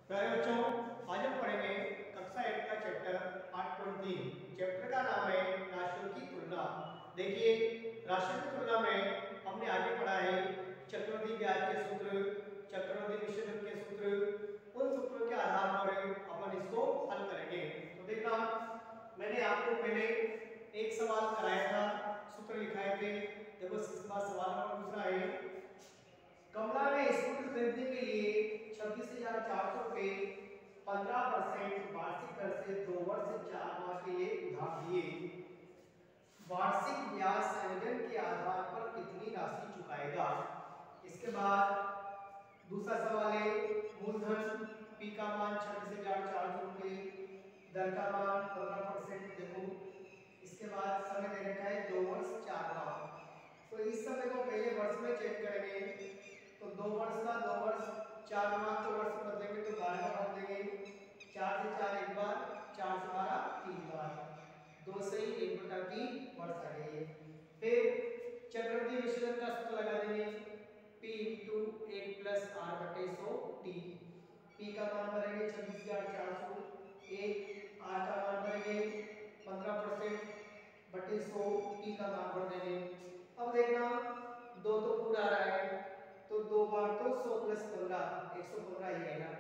प्यारे बच्चों, आज हम पढ़ेंगे कक्षा 1 का चैप्टर 8.3। चैप्टर का नाम है राशियों की तुलना। देखिए, राशियों की तुलना में हमने आगे पढ़ा है चक्रवृद्धि ब्याज के सूत्र, चक्रवृद्धि विच्छेदन के सूत्र। उन सूत्रों के आधार पर अपन इसको हल करेंगे। तो देखना, मैंने आपको पहले एक सवाल कराया था, सूत्र लिखाए थे। देखो, इसके बाद सवाल नंबर दूसरा है, कमला ने स्कूटर खरीदने के लिए 26,400 रुपए 15% वार्षिक दर से 2 वर्ष 4 माह के लिए उधार दिए। वार्षिक ब्याज संयोजन के आधार पर कितनी राशि चुकाएगा। इसके बाद दूसरा सवाल है, मूलधन पी का मान 26,400 रुपए, दर का मान 15%। देखो, इसके बाद समय दे रखा है 2 वर्ष 4 माह। तो इस समय को पहले वर्ष में चेक करेंगे। तो 2 वर्ष का 2 वर्ष 4 माह तो वर्ष बदलेंगे तो 12 का भाग देंगे। 4 से 4 एक बार, 4 से 12 3 बार, 2 से 1/3 वर्ष आ गए। फिर चक्रवृद्धि विच्छेदन का सूत्र लगा देंगे, p * 1 + r/100 t। p का मान भरेंगे 26,400, 1 r का मान भरेंगे 15% बटे 100, t का मान भर देंगे। अब देखना, 2 तो पूरा आ रहा है, तो 2 बार तो 100 + 15 115 ही आएगा।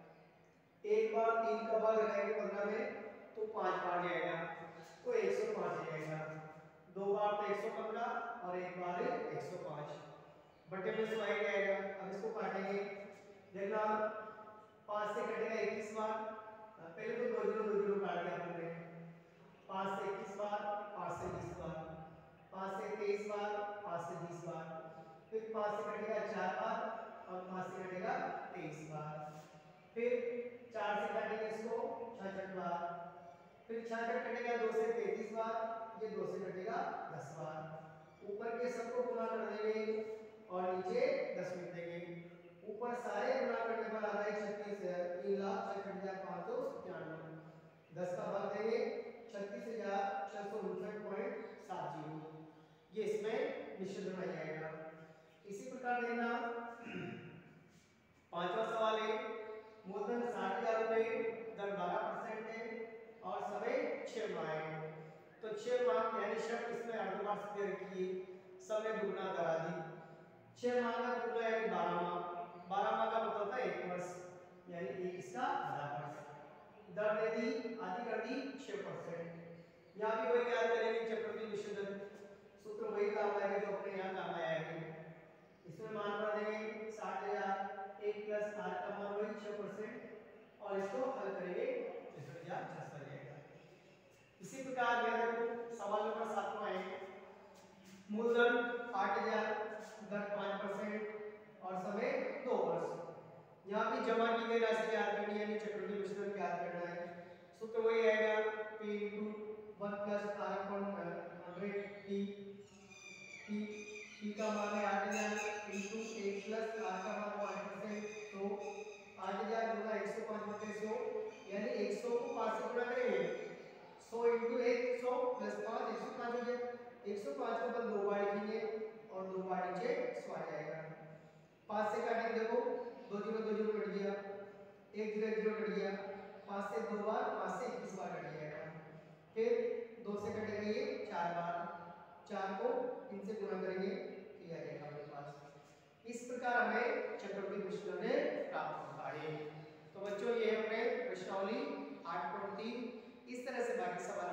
एक बार 3 का भाग लगाएंगे 15 में तो 5 बार जाएगा, तो 105 जाएगा। 2 बार तो 115 और एक बार 105, बटे में 100 आ जाएगा। अब इसको काटेंगे, देखना 5 से कटेगा 21 बार। पहले तो 2 जीरो काट दिया हमने। 5 से 21 बार, 5 से 20 बार, 5 से 23 बार, 5 से 20 बार, फिर 5 से कटेगा 4 बार और 5 से कटेगा 23 बार। फिर 4 से काटेंगे इसको 66 बार, फिर 66 कटेगा 2 से 33 बार, ये 2 से कटेगा 10 बार। ऊपर के सबको गुणा कर देंगे और नीचे 10 लिख देंगे। ऊपर सारे गुणा करने पर आता है 3,66,597। 10 का भाग देंगे 36,659.70, ये इसमें निश्चित आ जाएगा। इसी प्रकार देखना, पांचवा सवाल है, मूलधन 60,000 रुपए, दर 12% है और समय 6 माह है। तो 6 माह यानी शर्त इसमें अर्धवार्षिक दे रखी है, समय दुगना करा दी। 6 माह का दुगना यानी 12 माह, 12 माह का मतलब होता है 1 वर्ष, यानी 1 इसका आधा वर्ष। दर दे दी, आधी कर दी 6%। यहाँ भी वही याद करेंगे, चक्रवृद्धि विच्छेदन सूत्र वही काम आएगा जो अपने यहाँ काम आया है। इसमें मान भर देंगे 60,000, 1 + r का मान वही 6% और इसको हल करेंगे 63,600 आ जाएगा। इसी प्रकार याद रखो, सवाल नंबर 7वां है, मूलधन 8,000, दर 5% और समय 2 वर्ष। यहाँ भी जमा की गई राशि याद करनी है, यानी चक्रवृद्धि विच्छेदन याद करना है। सूत्र वही आएगा, p * 1 + r/100 t। p का मान है 8,000 * 1 + r का मान 5%, तो 8,000 × 105/100, यानी 100 को 5 से गुणा करेंगे। 100 × 1 100 + 5 105 हो गया। 105 को बस 2 बार लिखेंगे और 2 बार नीचे 100 आ जाएगा। 5 से काटेंगे, देखो 2 जीरो कट गया, 1 जीरो कट गया। 5 से 2 बार, 5 से 21 बार कट जाएगा। फिर 2 से कटेगा ये 4 बार, 4 को इनसे गुणा करेंगे तो ये आ जाएगा हमारे पास। इस प्रकार हमें चक्रवृद्धि विच्छेदन प्राप्त होता है। तो बच्चों, ये हमने प्रश्नावली 8.3 इस तरह से बाकी सवाल